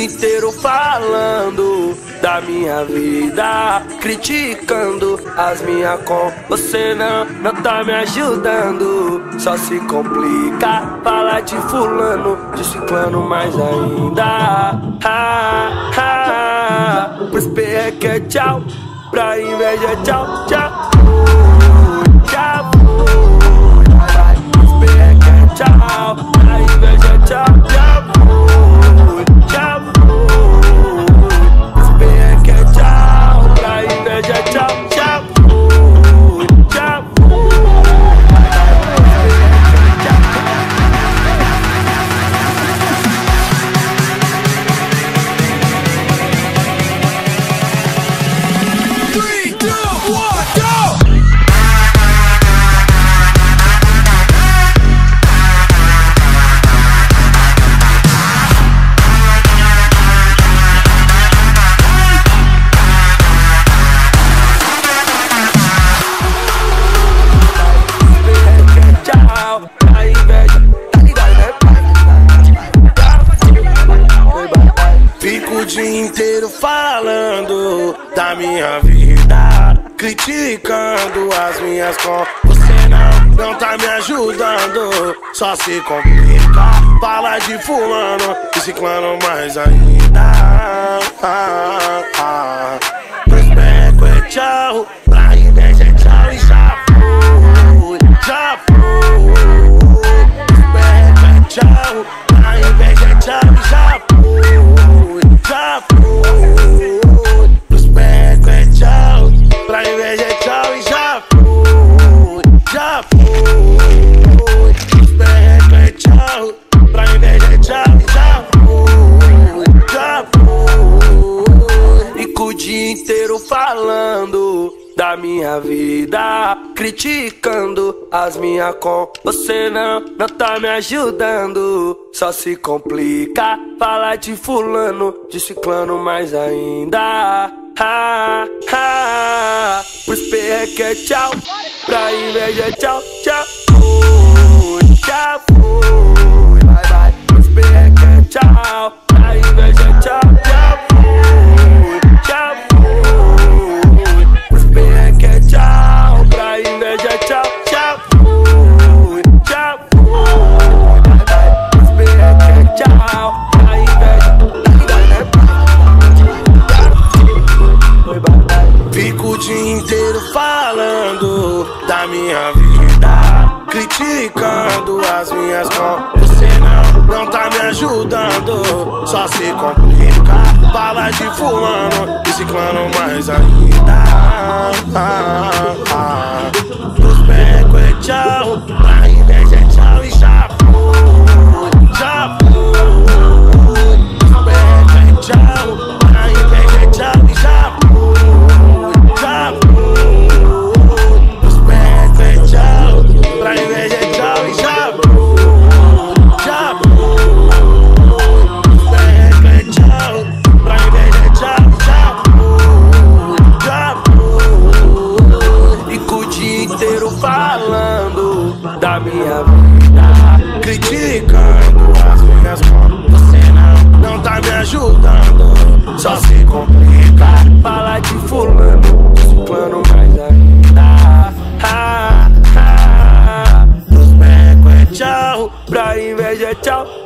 inteiro falando da minha vida, criticando as minhas com você não tá me ajudando. Só se complica, fala de fulano, de ciclano mais ainda. Pros perreque é tchau, pra inveja é tchau, tchau. Tchau, pros perreque é tchau, pra inveja é tchau, tchau. Tchau, pros perreque é tchau, pra inveja é tchau, tchau. Tchau. Fico o dia inteiro falando da minha vida, criticando as minhas com você não tá me ajudando. Só se complica, fala de fulano e ciclano mais ainda. Pros beco é tchau, pra inveja é tchau e já foi, já foi. Pros beco é tchau, pra inveja é tchau e já foi, já foi. Pros beco é tchau, pra inveja é tchau e já foi, já foi. Pros beco é tchau, pra inveja é tchau e já foi, já foi. Fico o dia inteiro falando da minha vida, criticando as minhas com você não tá me ajudando. Só se complica, fala de fulano, de ciclano mais ainda. Pros perreque é tchau, pra inveja é tchau, tchau. Tchau, vai, vai. Pros perreque é tchau, pra inveja é tchau, tchau. Tchau, pros perreque é tchau, pra inveja é tchau, tchau. Tchau, vai, vai. Pros perreque é tchau, pra inveja fico o dia inteiro falando da minha vida, criticando as minhas com você não tá me ajudando. Só se complica, fala de fulano e ciclano mais ainda. Pros beco é tchau, pra inveja é tchau e já foi, já foi. Pros beco é tchau, pra inveja é tchau e já foi, já foi. Pros beco é tchau, pra inveja é tchau e já foi, já foi. Pros beco é tchau, pra inveja é tchau e já foi, já foi. Fico o dia inteiro falando da minha vida, criticando as minhas mãos. Você não tá me ajudando. Só se complica, fala de fulano, de ciclano mais ainda. Pros beco é tchau, pra inveja é tchau.